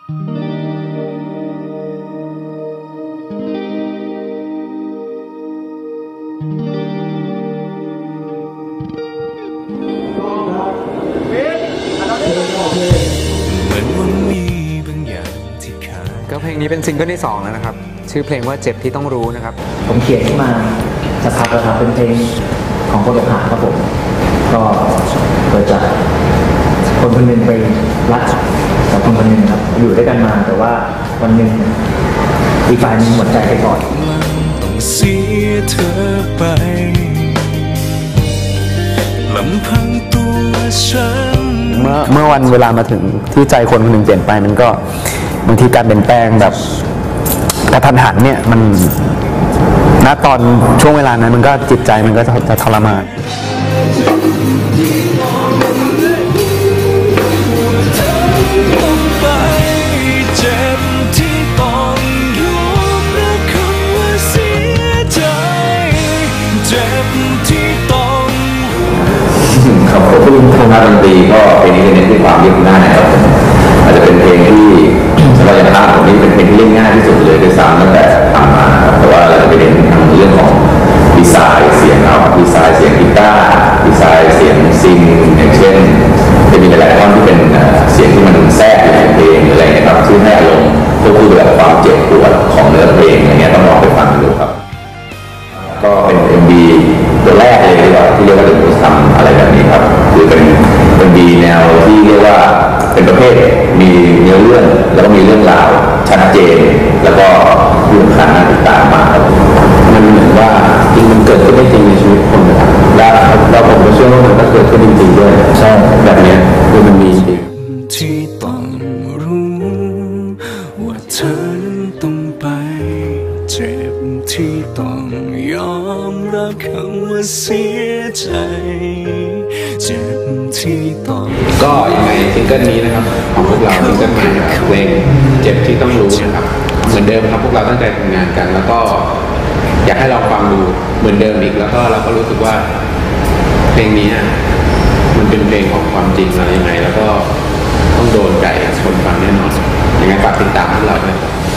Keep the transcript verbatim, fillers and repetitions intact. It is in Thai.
ก็เพลงนี้เป็นซิงเกิลที่สองแล้วนะครับชื่อเพลงว่าเจ็บที่ต้องรู้นะครับผมเขียนขึ้นมาสักพักแล้วครับเป็นเพลงของคนอกหักครับผมก็เกิดจากคนคนหนึ่งไปรักกับคนคนหนึ่งครับอยู่ด้วยกันมาแต่ว่าวันหนึ่งอีกฝ่ายหนึ่งหมดใจไปก่อนต้องเสียเธอไปลำพังตัวฉันเมื่อเมื่อวันเวลามาถึงที่ใจคนคนหนึ่งเปลี่ยนไปมันก็บางทีการเปลี่ยนแปลงแบบกระทันหันเนี่ยมันณตอนช่วงเวลานั้นมันก็จิตใจมันก็จะทรมานครับผมพูดถึงงานดนตรีก็เพลงนี้จะเน้นที่ความเรียบง่ายนะครับอาจจะเป็นเพลงที่สำหรับอย่างท่านผมนี่เป็นเพลงที่เล่นง่ายที่สุดเลยด้วยซ้ำตั้งแต่ทำมาแต่ว่าเราจะไปเน้นทางเรื่องของดีไซน์เสียงเอาดีไซน์เสียงกีตาร์ดีไซน์เสียงซิงอย่างเช่นจะมีหลายๆท่อนที่เป็นเสียงที่มันแทรกอยู่ในเพลงหรืออะไรนะครับที่ให้อารมณ์ควบคู่กับความเจ็บปวดของเนื้อเพลงอย่างเงี้ยต้องลองไปฟังดูครับก็เป็น เอ็ม วี ตัวแรกเลยที่ว่าที่เรียกว่าเดอะมูสทำอะไรแบบนี้ครับคือเป็น เอ็ม วี แนวที่เรียกว่าเป็นประเภทมีเนื้อเรื่องแล้วก็มีเรื่องราวชัดเจนแล้วก็เรื่องขันน่าติดตามมากครับมันเหมือนว่าจริงมันเกิดขึ้นได้จริงในชีวิตคนนะครับแล้วเราผมก็เชื่อว่ามันก็เกิดขึ้นจริงๆด้วยใช่แบบนี้คือมันมีจริงที่ต้องรู้ว่าเธอต้องไปเจ็บที่ต้องยอมรับคำว่าเสียใจเจ็บที่ต้องก็ยังไงซิงเกิลนี้นะครับของพวกเราซิงเกิลใหม่เพลงเจ็บที่ต้องรู้นะครับเหมือนเดิมครับพวกเราตั้งใจทำงานกันแล้วก็อยากให้เราฟังดูเหมือนเดิมอีกแล้วก็เราก็รู้สึกว่าเพลงนี้มันเป็นเพลงของความจริงอะไรยังไงแล้วก็ต้องโดนใจคนฟังแน่นอนยังไงฝากติดตามพวกเราด้วย